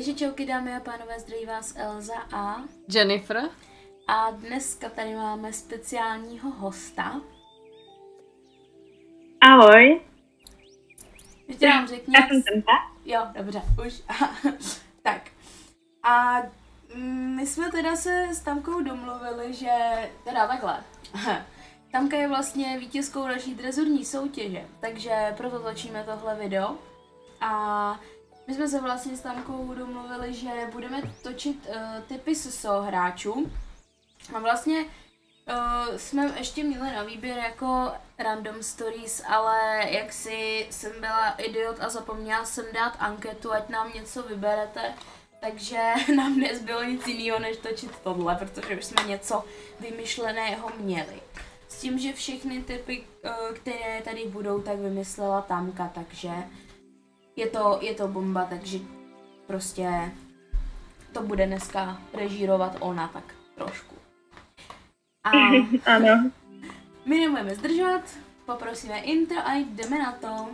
Takže čauky dámy a pánové, zdraví vás Elza a Jennifer. A dneska tady máme speciálního hosta. Ahoj. Ještě nám řekni. Já jsem Tenta. Jo, dobře, už. Tak. A my jsme teda se s Tamkou domluvili, že teda takhle. Tamka je vlastně vítězkou naší drezurní soutěže, takže proto točíme tohle video. A my jsme se vlastně s Tamkou domluvili, že budeme točit tipy SSO hráčů. A vlastně jsme ještě měli na výběr jako random stories, ale jak si jsem byla idiot a zapomněla jsem dát anketu, ať nám něco vyberete, takže nám nezbylo nic jiného, než točit tohle, protože už jsme něco vymyšleného měli. S tím, že všechny typy, které tady budou, tak vymyslela Tamka, takže je to bomba, takže prostě to bude dneska režírovat ona tak trošku. A ano. My nebudeme zdržovat, poprosíme intro a jdeme na to.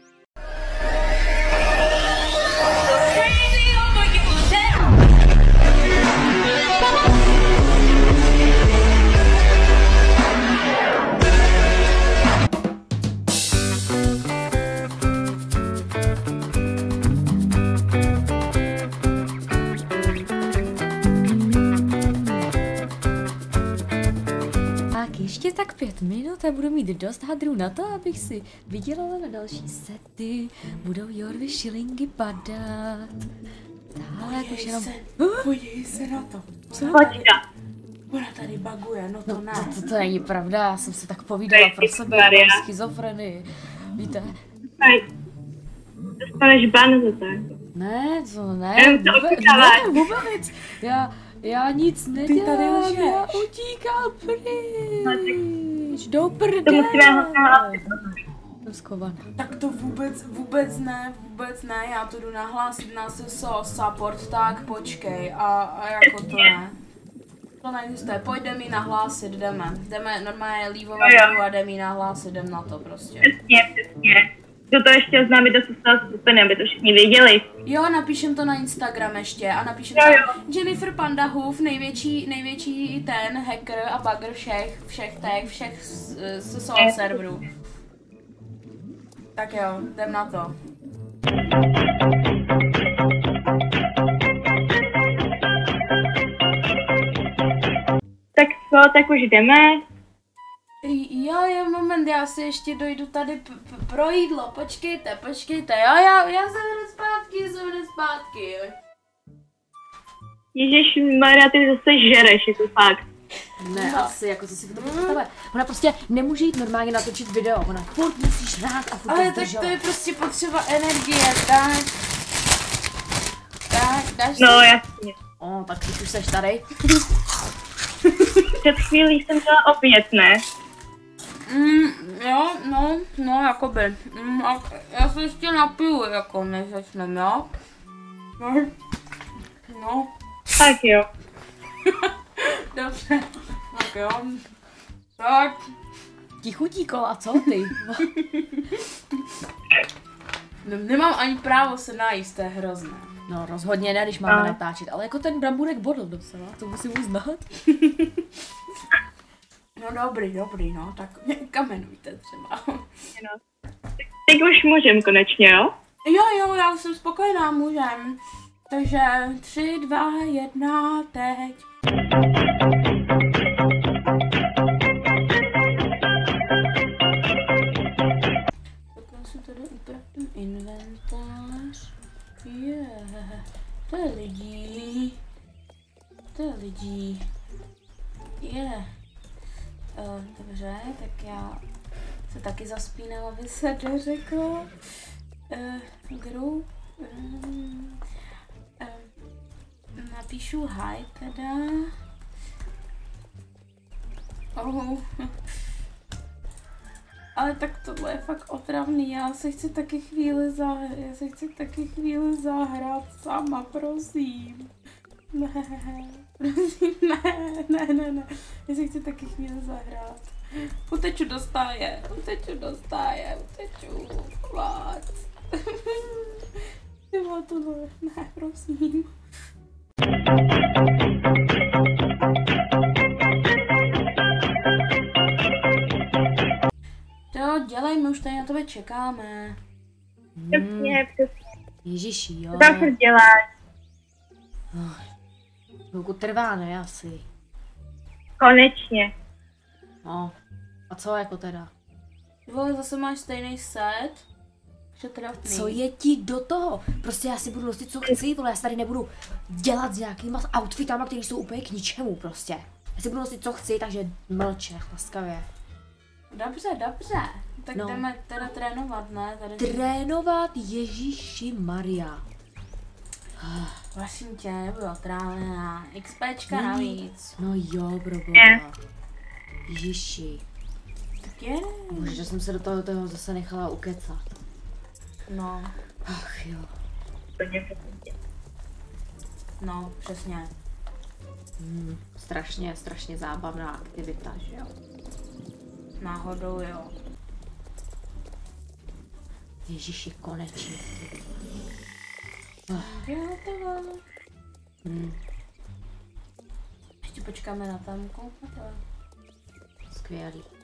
Ještě tak 5 minut a budu mít dost hadrů na to, abych si vydělala na další sety. Budou Jorvy šilingy padat. Tak, už jenom... Podívej se na to. Co? Ona tady baguje, no to ne. To není pravda, já jsem si tak povídala pro sebe, mám schizofrenii. Víte? Dostaneš ban za to. Ne, to ne, vůbec. Já nic nedělám, tady lžeš. já utíkám pryč, do prdele. To musíme hlásit. Jsem skovaná. Tak to vůbec ne, já to jdu nahlásit na SSO support, tak počkej, a jako to ne. To neexistuje, pojďme mi nahlásit, jdeme normálně lívovat a jdeme mi nahlásit, jdem na to prostě. Přesně. Kdo to ještě oznámit do SSO skupiny, aby to všichni věděli. Jo, napíšem to na Instagram ještě a napíšem tam Jennifer Pandahoof, největší ten hacker a bugger všech SSO serverů. Tak jo, jdem na to. Tak co, tak už jdeme. Jo, moment, já si ještě dojdu tady pro jídlo, počkejte, jo, já se jdu zpátky, jo. Ježišmarja, ty zase žereš, jako fakt. Ne, asi, jako co si to představuje. Ona prostě nemůže jít normálně natočit video, ona furt musí žrát a furt ale tak to je prostě potřeba energie, tak, dáš no, jasně. tak teď už seš tady. Před chvílí jsem měla opět, ne? Jo, no, jakoby. Já se ještě napiju, jako než začnem, jo? No. Tak jo. Dobře, tak jo. Tak. Ti chutí kola, co ty? Nemám ani právo se najíst, to je hrozné. No rozhodně ne, když máme natáčet, ale jako ten bramburek bodl docela, to musím uznat. No dobrý, no, tak mě kamenujte třeba. No. Teď už můžem konečně, jo? Jo, já už jsem spokojená, můžem. Takže 3, 2, 1, teď. Takhle si tady upravím inventář. To je lidí. Dobře, tak já se taky zaspínám, aby se dořeklo. Napíšu hi teda. Ale tak tohle je fakt otravný, já se chci taky chvíli zahrát sama, prosím. Ne, já se chci taky chvíli zahrát. Uteču do stáje, Ty vole, tohle, ne, prosím. To dělej, my už tady na tebe čekáme. Přesně. Ježiši, jo. Co tam se děláš? Chvilku trvá, ne, asi. Konečně. No. A co jako teda? Ty vole, zase máš stejný set? Přetrapný. Co je ti do toho? Prostě já si budu nosit, co chci, vole, já si tady nebudu dělat s nějakýma outfitama, které jsou úplně k ničemu prostě. Já si budu nosit, co chci, takže mlče, laskavě. Dobře, dobře. Tak No. jdeme teda trénovat, ne? Tady Trénovat, Ježíši Maria. Prosím tě, nebudu otrávená. XPčka navíc. No jo, pro Ne. boha. Ježíši. Tak je. Bože, že jsem se do toho zase nechala ukecat. No, Ach jo. no, přesně. Strašně zábavná aktivita, že jo? Náhodou, jo. Ježíši, konečně. Jo, tohle. Hm, Ještě počkáme na tamku. skvělý.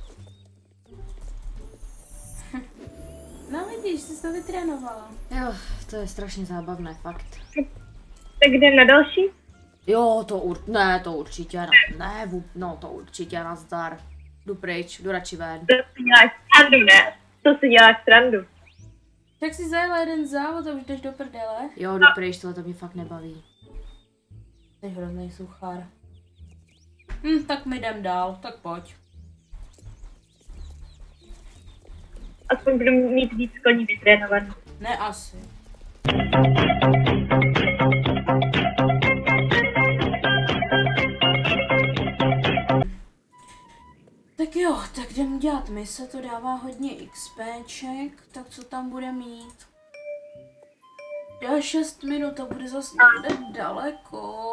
No vidíš, jsi to vytrénovala. Jo, to je strašně zábavné, fakt. Tak jdem na další? Jo, to určitě, no to určitě, nazdar. Jdu pryč, jdu radši ven. To si děláš srandu, ne? To si děláš srandu. Tak si zajela jeden závod a už jdeš do prdele. Jo, jdu pryč, tohle to mě fakt nebaví. Jsi hrozný suchár. Tak my jdem dál, tak pojď. Aspoň budu mít víc koní vytrénovaný. Ne asi. Tak jo, tak jdem dělat mise, to dává hodně XPček, tak co tam bude mít? Já 6 minut a bude zase někde daleko.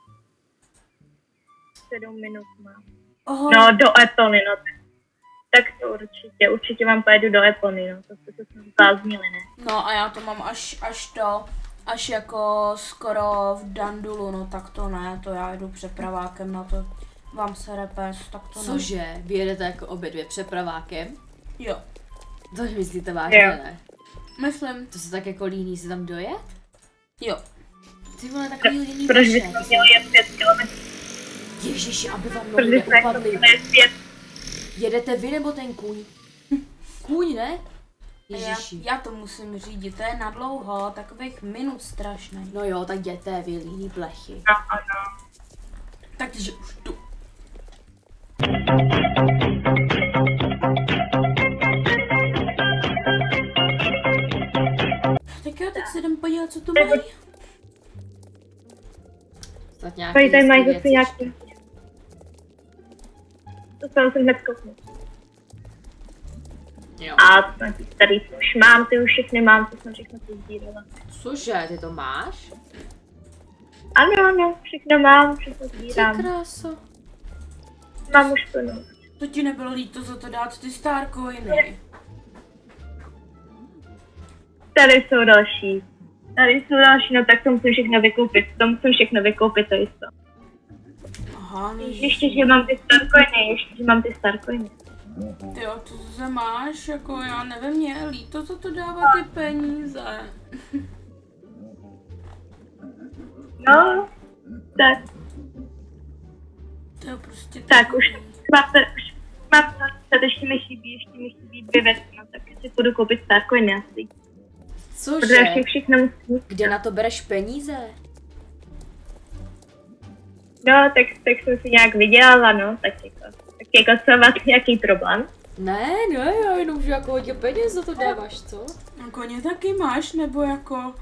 7 minut mám. Oh, No, do Epony, no. Tak to určitě vám pojedu do Epony, no. To jsme zbláznili, ne? No a já to mám až jako skoro v Dandulu, no tak to ne, to já jdu přepravákem na to. Vám se repes, tak to ne. Cože? Vy jedete jako obě dvě přepravákem? Jo, To myslíte vážně, Jo. ne? myslím, To se tak jako líní si tam dojet? jo. Ty vole, takový líný Proč vaše. bychom měli jet 5 kilometrů? Ježiši, aby vám Proč nohy bychom neupadly. měli jet 5? Jedete vy nebo ten kůň? Kůň, ne? Ježiši. Já to musím řídit, to je na dlouho, takových minut strašný. No jo, tak jděte, vy líný blechy. No, ano. Takže už jdu. Tak jo, tak se jdem podívat, co tu mají. Snad nějaký Tady mají hezký zase věci. nějaký. To jsem hned kouknul. Jo. A tady už mám, ty už všechny mám, to jsem všechno sbírala. Cože, ty to máš? Ano, všechno mám, všechno Ty sbírám. kráso. Mám už plnou. To ti nebylo líto za to dát ty starcoiny. Tady jsou další. No tak to musím všechno vykoupit. To jisto. Aha, no Ještě, že mám ty starcoiny. jo, to zase máš, jako já nevím, mě je líto za to dávat ty peníze. No, tak, To je prostě tak už mám to, ještě mi chybí 2 věci, no tak si půjdu koupit starcoiny asi. Protože Cože? všechno musím. Kde na to bereš peníze? No, tak jsem si nějak vydělala, no, tak jako co máte nějaký problém? Ne, já jenom že jako hodně peněz za to dáváš, co? A koně taky máš, nebo jako...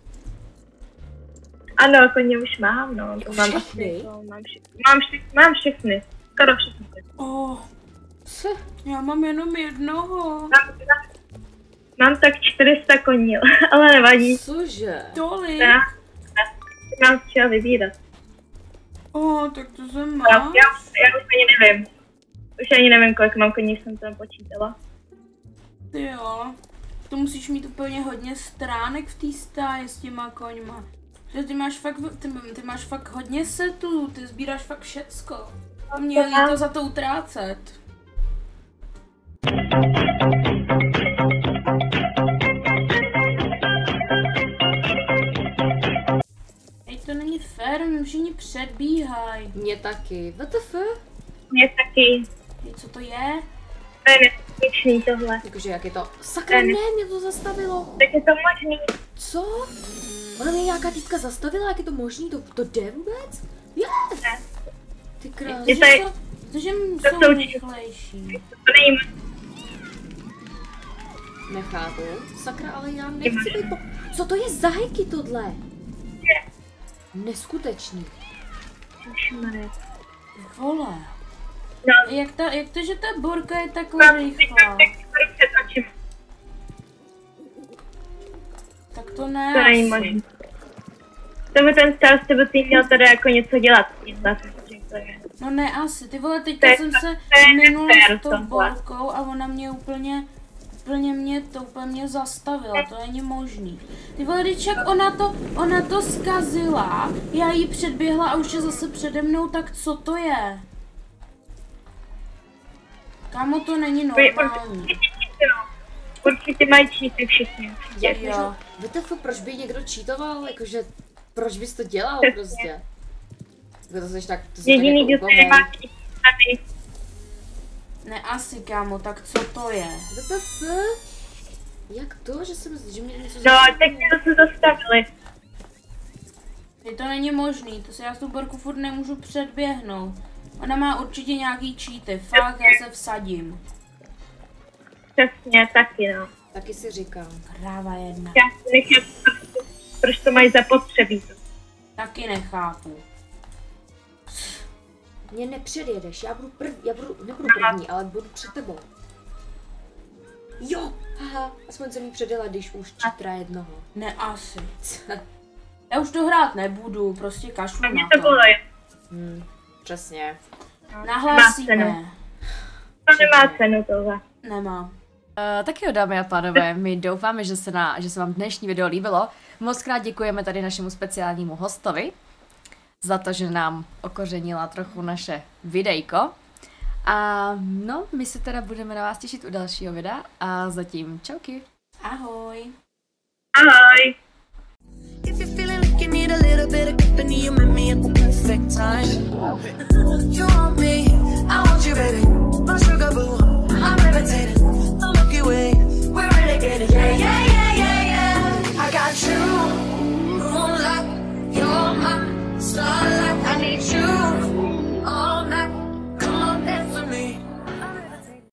Ano, koně už mám, no, to mám Všechny? asi, to mám všechny, skoro všechny. Oh, Co? já mám jenom jednoho. Mám tak 400 koní, ale nevadí, Cože? Tolik. já mám z čeho vybírat. Tak to jsem Já máš. už ani nevím. Už ani nevím, kolik mám koní, jsem tam počítala. Ty jo. to musíš mít úplně hodně stránek v té stáji s těma koňma. Že ty máš fakt hodně setů, ty sbíráš fakt všecko. Mě je líto za to utrácet. Ej, to není fér, mě všichni předbíhají. Mě taky. WTF? Mě taky. Ej, co to je? To je neskutečný tohle. Jakože jak je to? Sakra, ne, mě to zastavilo. Tak je to možný. Co? Ona mě nějaká týpka zastavila, jak je to možný? To jde vůbec? Je! Ty krás. Protože to jsou jsou rychlejší. To není možný. Nechápu. Sakra, ale já nechci být Co to je za hejky tohle? Neskutečný. Ježišmarja. Vole. No. Jak to, že ta borka je taková rychlá? Tak to ne. To není možný. To by ten Star Stable měl teda jako něco dělat s tím zase, to je. No ne asi, ty vole, teďka jsem se minula s tou borkou a ona mě úplně mě zastavila, to není možný. Ty vole, teď jak ona to zkazila, já jí předběhla a už je zase přede mnou, tak co to je? Kámo, to není normální. Určitě mají cheaty všichni. Jo. WTF, proč by někdo cheatoval? Jakože, proč bys to dělal prostě? To jsi tak, to jediný, kdo se nemá cheaty. Ne asi, kámo, tak co to je? WTF? Jak to, že mě něco No, tak mě to se zastavili. To není možný, to se já s tou borku furt nemůžu předběhnout. Ona má určitě nějaký cheaty, fakt, já se vsadím. Přesně, taky no. Taky si říkám. Kráva jedna. Já si nechápu, proč to mají zapotřebí. Taky nechápu. Mě nepředjedeš, nebudu první, ale budu před tebou. Jo, haha, aspoň jsem jí předjela, když už cheatera jednoho. Ne asi. Já už to hrát nebudu, prostě kašlu A mě na to to. bylo. Přesně. Nahlásíme. To nemá cenu tohle. Nemá. Tak jo, dámy a pánové, my doufáme, že se vám dnešní video líbilo. Moc krát děkujeme tady našemu speciálnímu hostovi za to, že nám okořenila trochu naše videjko. A no, my se teda budeme na vás těšit u dalšího videa a zatím čauky. Ahoj. Ahoj. If you're feeling like you need a little bit of company, you met me at the perfect time. You want me, I want you, baby. My sugar boo, I'm levitating.